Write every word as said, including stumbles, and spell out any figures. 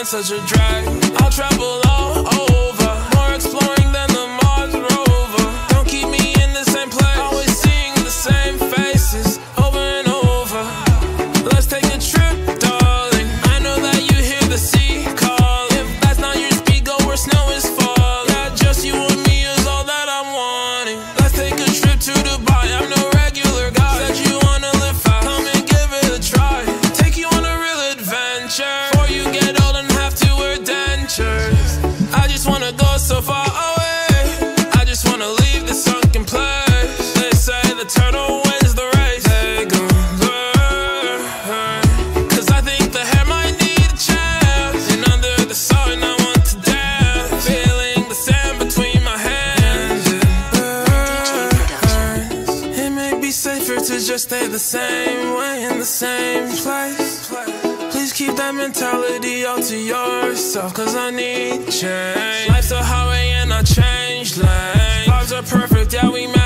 such a drag. I'll travel all over, more exploring than the Mars rover. Don't keep me in the same place, always seeing the same faces over and over. Let's take a trip, darling. I know that you hear the sea calling. If that's not your speed, go where snow is falling. Yeah, just you and me is all that I'm wanting. Let's take a trip to Dubai. I'm no regular guy. Said you wanna live fast, come and give it a try. Take you on a real adventure. Before you get old and have to wear dentures. I just wanna go so far away. I just wanna leave this sunken place. They say the turtle wins the race. They gon' learn. Cause I think the hair might need a chance. And under the sun I want to dance. Feeling the sand between my hands. It may be safer to just stay the same way in the same place. Please keep that mentality all to yourself, cause I need change. Life's a highway and I change lanes. Vibes are perfect, yeah, we made